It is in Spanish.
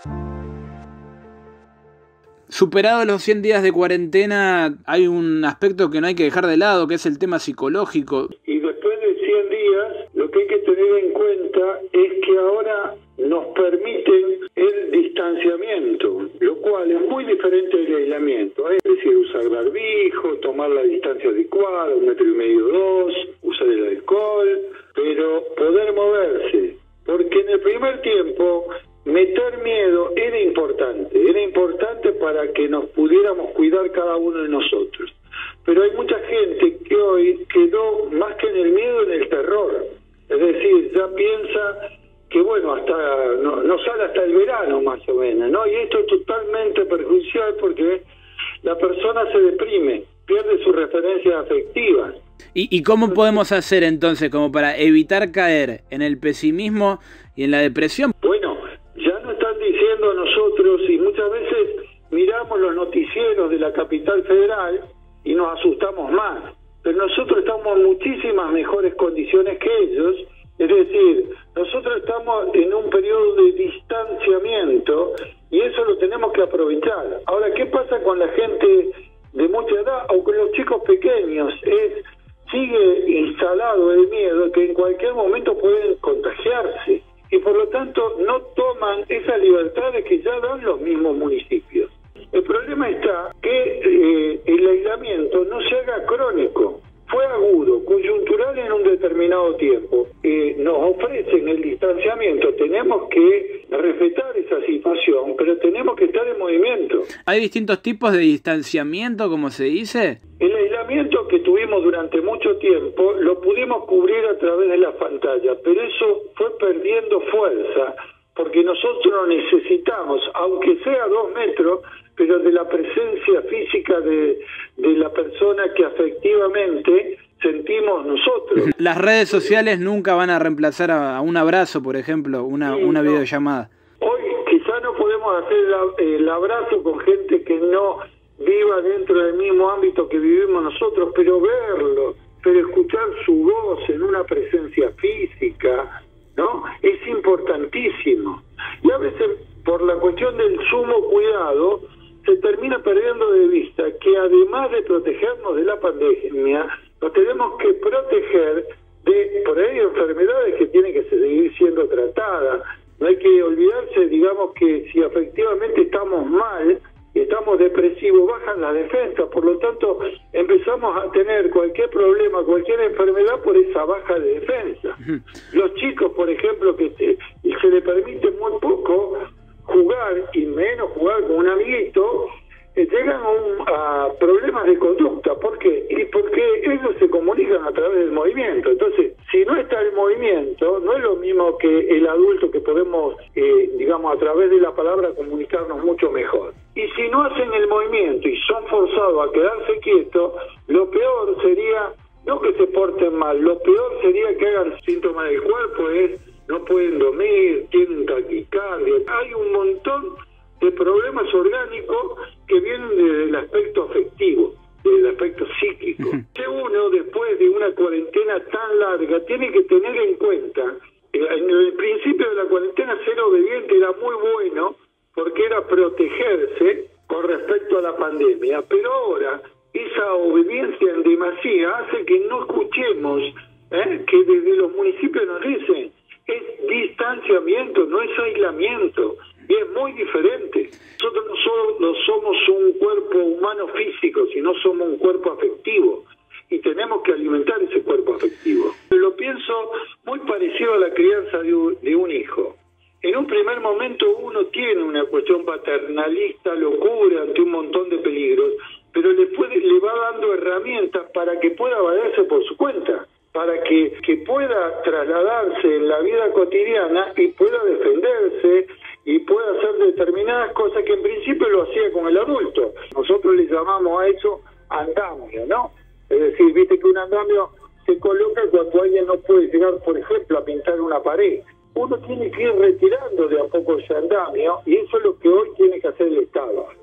Superados los 100 días de cuarentena, hay un aspecto que no hay que dejar de lado, que es el tema psicológico. Y después de 100 días, lo que hay que tener en cuenta es que ahora nos permiten el distanciamiento, lo cual es muy diferente del aislamiento. Es decir, usar barbijo, tomar la distancia adecuada, 1,5 m, 2, usar el alcohol, pero poder moverse. Porque en el primer tiempo, meter miedo era importante para que nos pudiéramos cuidar cada uno de nosotros. Pero hay mucha gente que hoy quedó más que en el miedo, en el terror. Es decir, ya piensa que bueno, hasta no sale hasta el verano más o menos, ¿no? Y esto es totalmente perjudicial porque la persona se deprime, pierde sus referencias afectivas. ¿Y cómo podemos hacer entonces como para evitar caer en el pesimismo y en la depresión? Bueno, ya nos están diciendo a nosotros, y muchas veces miramos los noticieros de la capital federal y nos asustamos más, pero nosotros estamos en muchísimas mejores condiciones que ellos. Es decir, nosotros estamos en un periodo de distanciamiento y eso lo tenemos que aprovechar. Ahora, ¿qué pasa con la gente de mucha edad o con los chicos pequeños? Sigue instalado el miedo que en cualquier momento pueden contagiarse y por lo tanto no toman esas libertades que ya dan los mismos municipios. El problema está que el aislamiento no se haga crónico. Fue agudo, coyuntural en un determinado tiempo. Nos ofrecen el distanciamiento, tenemos que respetar esa situación, pero tenemos que estar en movimiento. ¿Hay distintos tipos de distanciamiento, como se dice? El aislamiento que tuvimos durante mucho tiempo lo pudimos cubrir a través de las pantallas, pero eso fue perdiendo fuerza, porque nosotros necesitamos, aunque sea 2 metros, pero de la presencia física de la persona que afectivamente sentimos nosotros. Las redes sociales nunca van a reemplazar a un abrazo, por ejemplo, una videollamada. Hoy quizá no podemos hacer el abrazo con gente que no viva dentro del mismo ámbito que vivimos nosotros, pero verlo, pero escuchar su voz en una presencia física, ¿no? Es importantísimo. Y a veces, por la cuestión del sumo cuidado, se termina perdiendo de vista que además de protegernos de la pandemia, nos tenemos que proteger de, por ahí, enfermedades que tienen que seguir siendo tratadas. No hay que olvidarse, digamos, que si efectivamente estamos mal, estamos depresivos, bajan las defensas, por lo tanto empezamos a tener cualquier problema, cualquier enfermedad por esa baja de defensa. Los chicos, por ejemplo, que se le permite muy poco jugar y menos jugar con un amiguito, llegan a problemas de conducta. ¿Por qué? Y porque ellos se comunican a través del movimiento. Entonces, si no está el movimiento, no es lo mismo que el adulto que podemos, digamos, a través de la palabra comunicarnos mucho mejor. Y si no hacen el movimiento y son forzados a quedarse quietos, lo peor sería, no que se porten mal, lo peor sería que hagan síntomas del cuerpo, no pueden dormir, tienen taquicardia. Hay un montón de problemas orgánicos que vienen desde el aspecto afectivo, del aspecto psíquico. Uno, después de una cuarentena tan larga, tiene que tener en cuenta, en el principio de la cuarentena ser obediente era muy bueno, porque era protegerse con respecto a la pandemia, pero ahora esa obediencia en demasía hace que no escuchemos, que desde los municipios nos dicen, es distanciamiento, no es aislamiento, y es muy diferente. Nosotros no somos un cuerpo humano físico, sino somos un cuerpo afectivo, y tenemos que alimentar ese cuerpo afectivo. Lo pienso muy parecido a la crianza de un hijo. En un primer momento uno tiene una cuestión paternalista, locura ante un montón de peligros, pero le va dando herramientas para que pueda valerse por su cuenta, para que pueda trasladarse en la vida cotidiana y pueda defenderse y pueda hacer determinadas cosas que en principio lo hacía con el adulto. Nosotros le llamamos a eso andamio, ¿no? Es decir, viste que un andamio se coloca cuando alguien no puede llegar, por ejemplo, a pintar una pared. Uno tiene que ir retirando de a poco ese andamio y eso es lo que hoy tiene que hacer el Estado.